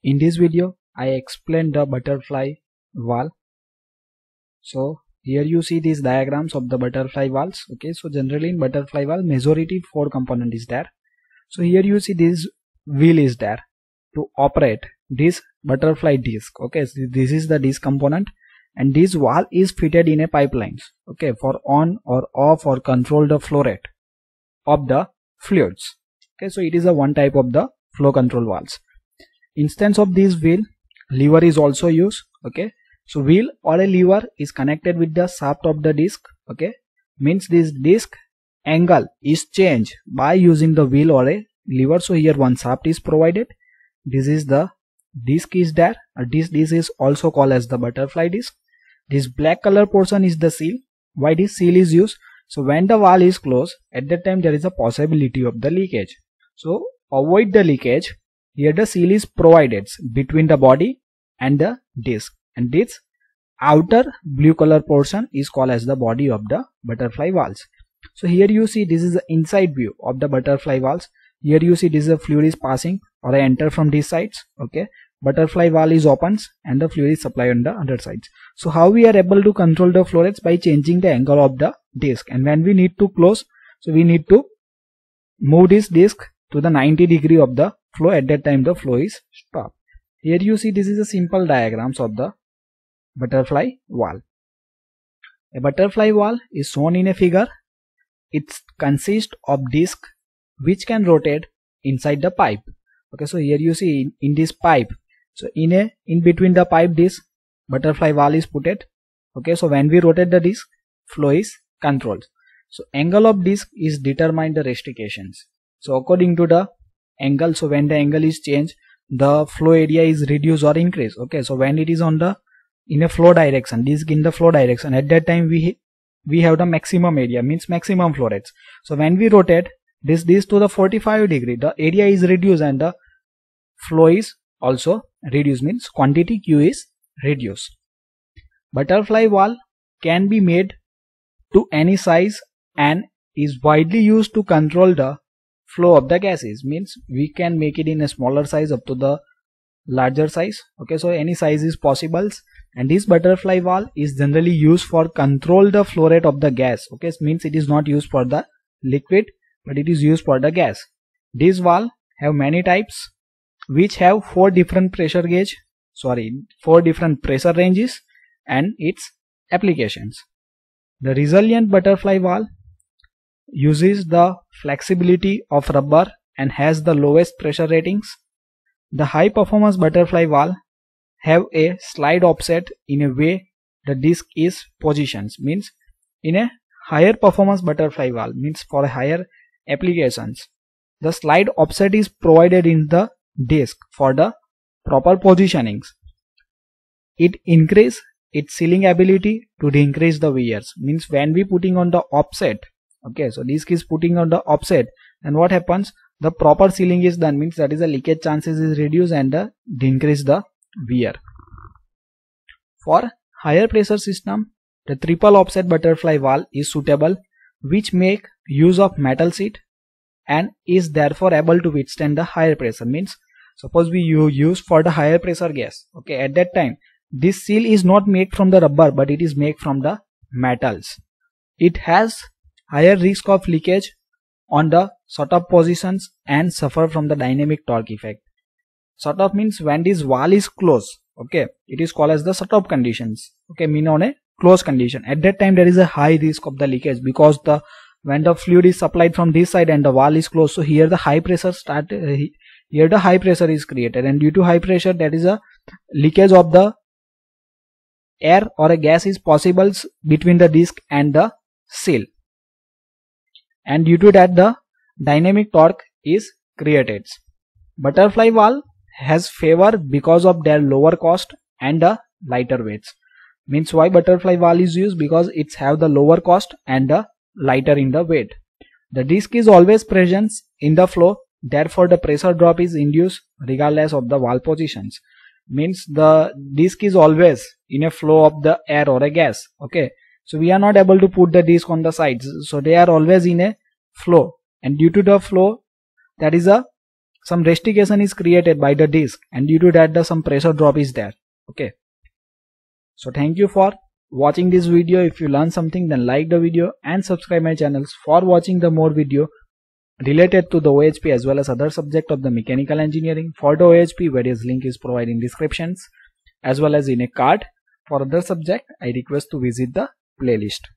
In this video I explained the butterfly valve. So here you see these diagrams of the butterfly valves. Okay, so generally in butterfly valve majority 4 component is there. So here you see this wheel is there to operate this butterfly disc. Okay, so this is the disc component and this valve is fitted in a pipelines, okay, for on or off or control the flow rate of the fluids. Okay, so it is a one type of the flow control valves. Instance of this wheel, lever is also used. Okay, so wheel or a lever is connected with the shaft of the disc. Okay, means this disc angle is changed by using the wheel or a lever. So here one shaft is provided. This is the disc is there. This is also called as the butterfly disc. This black color portion is the seal. Why this seal is used? So when the valve is closed, at that time there is a possibility of the leakage. So avoid the leakage, here the seal is provided between the body and the disc, and this outer blue color portion is called as the body of the butterfly valves. So here you see this is the inside view of the butterfly valves. Here you see this is a fluid is passing or I enter from these sides. Okay, butterfly valve is opens and the fluid is supplied on the other sides. So how we are able to control the flow rates? By changing the angle of the disc, and when we need to close, so we need to move this disc to the 90 degree of the flow. At that time the flow is stopped. Here you see this is a simple diagrams of the butterfly valve. A butterfly valve is shown in a figure. It consists of disc which can rotate inside the pipe. Okay, so here you see in this pipe, so in between the pipe disc, butterfly valve is put it. Okay, so when we rotate the disc, flow is controlled. So angle of disc is determine the restrictions. So according to the angle, so when the angle is changed, the flow area is reduced or increased. Okay, so when it is on the in a flow direction, disc in the flow direction, at that time we have the maximum area, means maximum flow rates. So when we rotate this disc to the 45 degree, the area is reduced and the flow is also reduced, means quantity Q is reduced. Butterfly valve can be made to any size and is widely used to control the flow of the gases, means we can make it in a smaller size up to the larger size. Okay, so any size is possible, and this butterfly valve is generally used for control the flow rate of the gas. Okay, means it is not used for the liquid but it is used for the gas. This valve have many types which have 4 different pressure ranges and its applications. The resilient butterfly valve uses the flexibility of rubber and has the lowest pressure ratings. The high performance butterfly valve have a slide offset in a way the disc is positioned, means in a higher performance butterfly valve, means for a higher applications, the slide offset is provided in the disc for the proper positionings. It increase its sealing ability to decrease the wears, means when we putting on the offset. Okay, so disc is putting on the offset, and what happens, the proper sealing is done, means that is the leakage chances is reduced and decrease the wear. For higher pressure system, the triple offset butterfly valve is suitable, which make use of metal sheet and is therefore able to withstand the higher pressure. Means suppose we use for the higher pressure gas, okay, at that time this seal is not made from the rubber but it is made from the metals. It has higher risk of leakage on the shut off positions and suffer from the dynamic torque effect. Shut off means when this valve is closed, okay, it is called as the shut off conditions. Okay, mean on a closed condition, at that time there is a high risk of the leakage because when the fluid is supplied from this side and the valve is closed, so here the high pressure here the high pressure is created, and due to high pressure there is a leakage of the air or a gas is possible between the disc and the seal, and due to that the dynamic torque is created. Butterfly valve has favor because of their lower cost and the lighter weights. Means why butterfly valve is used? Because it's have the lower cost and the lighter in the weight. The disc is always present in the flow, therefore the pressure drop is induced regardless of the valve positions. Means the disc is always in a flow of the air or a gas. Okay, so we are not able to put the disc on the sides, so they are always in a flow, and due to the flow there is a some restication is created by the disk, and due to that some pressure drop is there. Okay, so thank you for watching this video. If you learned something, then like the video and subscribe my channels for watching the more video related to the OHP as well as other subject of the mechanical engineering. For the OHP, various link is provided in descriptions as well as in a card. For other subject, I request to visit the playlist.